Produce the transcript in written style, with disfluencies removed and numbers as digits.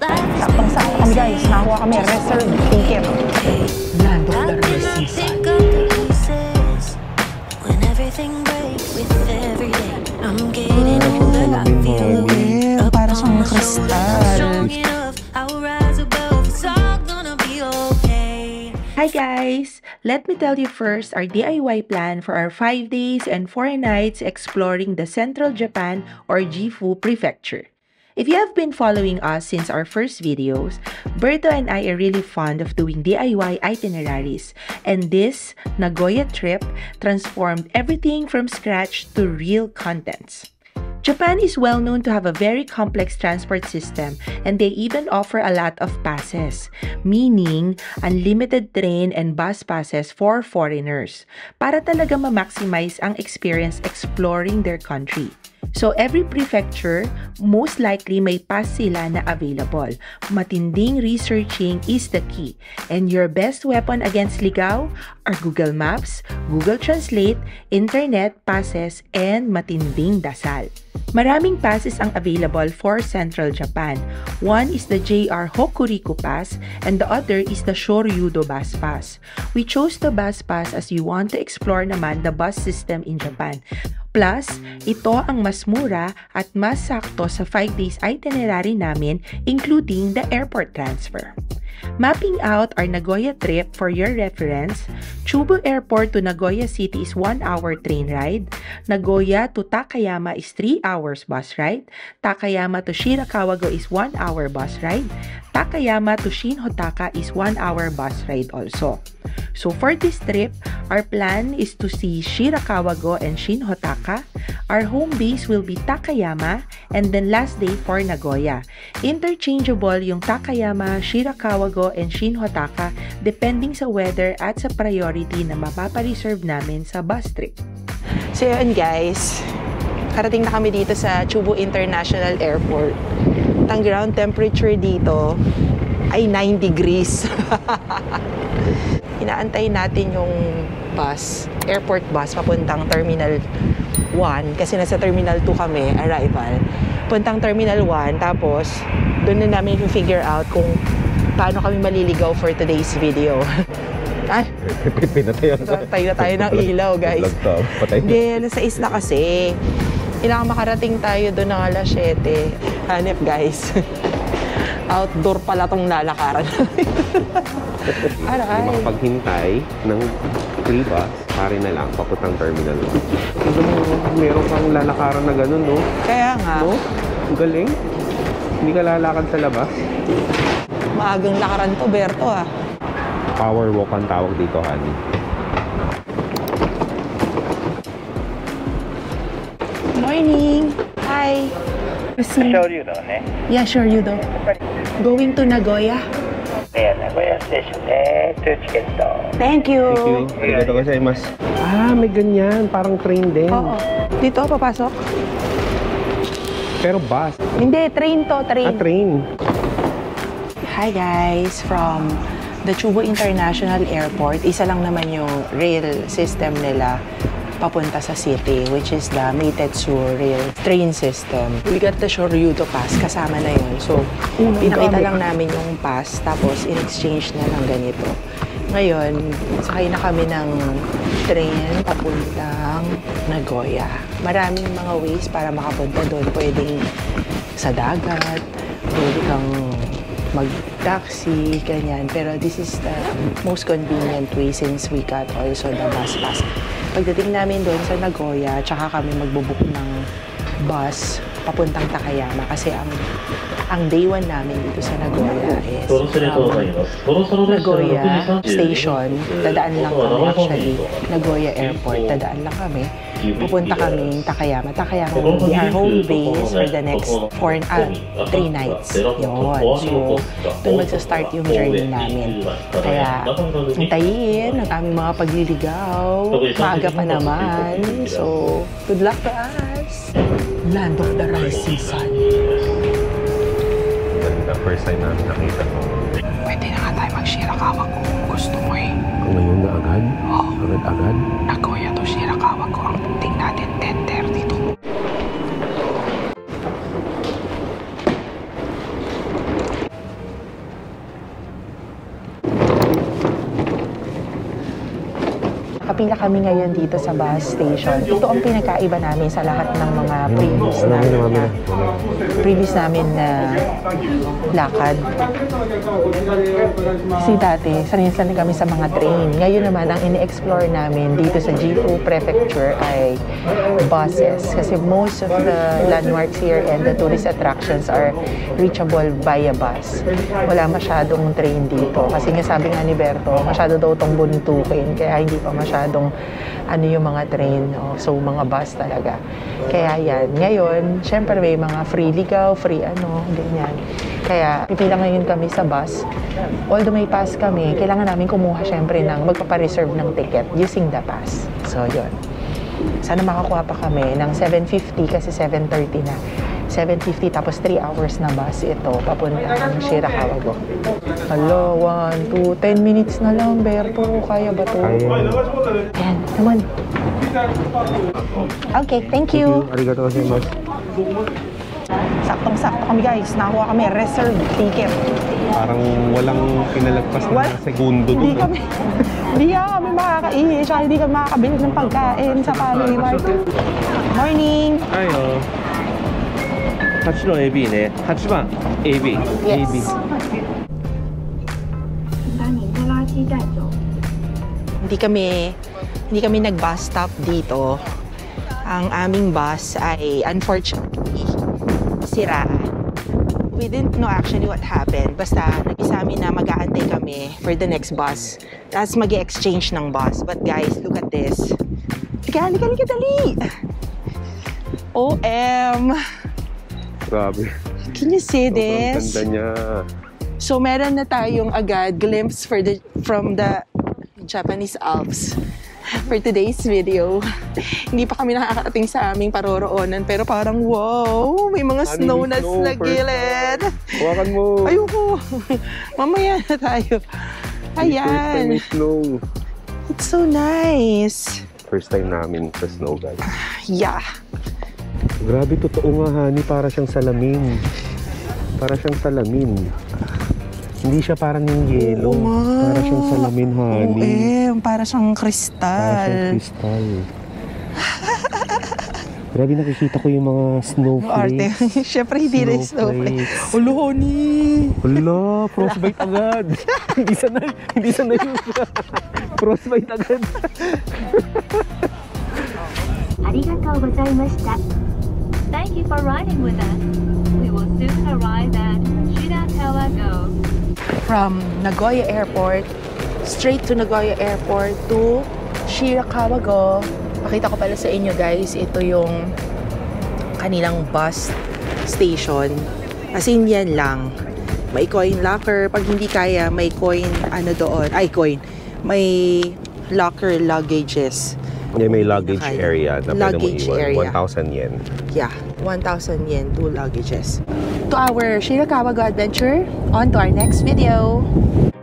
Saktong-sakto kami guys, nakuha kami reserve ticket. Land of the rising sun. Para siyang kristal. Hi guys! Let me tell you first our DIY plan for our 5 days and 4 nights exploring the Central Japan or Gifu Prefecture. If you have been following us since our first videos, Berto and I are really fond of doing DIY itineraries, and this Nagoya trip transformed everything from scratch to real contents. Japan is well known to have a very complex transport system, and they even offer a lot of passes, meaning unlimited train and bus passes for foreigners, para talaga ma-maximize ang experience exploring their country. So every prefecture, most likely may pass sila na available. Matinding researching is the key. And your best weapon against ligaw are Google Maps, Google Translate, internet, passes, and matinding dasal. Maraming passes ang available for Central Japan. One is the JR Hokuriku Pass and the other is the Shoryudo Bus Pass. We chose the bus pass as we want to explore naman the bus system in Japan. Plus, ito ang mas mura at mas sakto sa 5 days itinerary namin, including the airport transfer. Mapping out our Nagoya trip for your reference, Chubu Airport to Nagoya City is 1 hour train ride, Nagoya to Takayama is 3 hours bus ride, Takayama to Shirakawago is 1 hour bus ride, Takayama to Shinhotaka is 1 hour bus ride also. So for this trip, our plan is to see Shirakawago and Shinhotaka. Our home base will be Takayama and then last day for Nagoya. Interchangeable yung Takayama, Shirakawago, and Shinhotaka depending sa weather at sa priority na mapapareserve namin sa bus trip. So yun guys, karating na kami dito sa Chubu International Airport. Ang ground temperature dito ay 9 degrees. Inaantay natin yung bus, airport bus, papuntang Terminal 1. Kasi nasa Terminal 2 kami, arrival. Puntang Terminal 1, tapos doon na namin i-figure out kung paano kami maliligaw for today's video. Ay, patay na tayo ng ilaw, guys. Hindi, alas 6 na kasi. Kailangan makarating tayo doon ng alas 7. Hanep, guys. Outdoor pala tong lalakaran. Aray. Makapaghintay ng free bus, pare na lang, papuntang Terminal 1. Meron kang lalakaran na ganun, no? Kaya nga. No? Ang galing. Hindi ka lalakad sa labas. Maagang lakaran to, Berto, ah. Power walk ang tawag dito, honey. Morning! Hi! Shoryudo, ne? Yeah, Shoryudo. Going to Nagoya. Yeah, Nagoya Station, ne? To ticket to. Thank you! Thank you. Arigato gozaimasu. Ah, may ganyan. Parang train din. Oo. Dito, papasok? Pero bus. Hindi, train to, train. Ah, train. Hi guys! From the Chubu International Airport, isa lang naman yung rail system nila papunta sa city, which is the Meitetsu Rail train system. We got the Shoryudo Pass, kasama na yun. So, pinakita lang namin yung pass, tapos in-exchange na ng ganito. Ngayon, sakay na kami ng train papuntang Nagoya. Maraming mga ways para makapunta doon. Pwedeng sa dagat, pwede kang mag-taxi, ganyan. Pero this is the most convenient way since we got also the bus pass. Pagdating namin doon sa Nagoya, tsaka kami magbubook ng bus papuntang Takayama kasi ang day 1 namin dito sa Nagoya is Nagoya Station. Dadaan lang kami actually. Nagoya Airport. Dadaan lang kami. Pupunta kaming Takayama. Takayama will be our home base for the next 3 nights. Yun. So, doon magsa-start yung journey namin. Kaya, hintayin ang aming mga pagliligaw. Maaga pa naman. So, good luck to us! Land of the rising sun. The first time namin nakita ko. Pwede na nga tayo mag-Shirakawa kung gusto mo eh. Ngayon na agad? Oo. Agad-agad? Nagoya to Shirakawa ko. Ang booking natin 10:30 to. nakapila kami ngayon dito sa bus station. Ito ang pinagkaiba namin sa lahat ng mga previous namin na lakad. Kasi dati, sanay-sanay kami sa mga train. Ngayon naman, ang ini-explore namin dito sa Gifu Prefecture ay buses. Kasi most of the landmarks here and the tourist attractions are reachable via bus. Wala masyadong train dito. Kasi nga sabi nga ni Berto, masyado daw itong buntukin. Kaya hindi pa masyadong yung mga train. No? So, mga bus talaga. Kaya yan. Ngayon, syempre may mga free ligaw, free ganyan. Kaya pipila ngayon kami sa bus. Although may pass kami, kailangan namin kumuha syempre ng magpapareserve ng ticket using the pass. So, yun. Sana makakuha pa kami ng 7:50 kasi 7:30 na. 7:50 tapos 3 hours na bus ito papuntang Shirakawa-go. Hello, 1, 2, 10 minutes na lang, Berto. Kaya ba to? Ayan, come on. Okay, thank you. Arigatou gozaimasu. Saktong-sakto kami guys. Nakakuha kami reserve ticket. Parang walang pinalagpas na segundo doon. Hindi kami makakaihi. Tsaka hindi kami makakabili ng pagkain sa family mart. Morning! Ayo. 8の AB ね。8番 AB。 Yes. AB。 Hindi kami nag-bus stop dito. Ang aming bus ay unfortunately sira. We didn't know actually what happened. Basta nag-isa amin na mag-aantay kami for the next bus. Tapos mag-exchange ng bus. But guys, look at this. Halika, dali! OM! Grabe. Can you see this? Sobrang ganda niya. So meron na tayong agad glimpse from the Japanese Alps for today's video. Hindi pa kami nakakarating sa aming paroroonan pero parang wow, may mga snow na sa gilid. Hawakan mo. Ayoko. Mamaya na tayo. Ayan. First time may snow. It's so nice. First time namin sa snow, guys. Yeah. Grabe, totoo nga, honey. Para siyang salamin. Hindi siya parang yung yelo. Para siyang salamin, honey. Para siyang kristal. Grabe, nakikita ko yung mga snowflakes. Siyempre, hindi rin snowflakes. Ulo, honey. Hala, frostbite agad. hindi sanay yung frostbite agad. Arigatou gozaimashita. Thank you for riding with us. We will soon arrive at Shirakawa-go. From Nagoya Airport, straight to Nagoya Airport to Shirakawa-go. Pakita ko pala sa inyo guys, ito yung kanilang bus station. As in yan lang. May coin locker. Pag hindi kaya, may coin, may locker luggages. Yeah, may luggage area na luggage pwede mo area. iwan. 1,000 yen. Yeah, 1,000 yen, 2 luggages. To our Shirakawa-go adventure, on to our next video.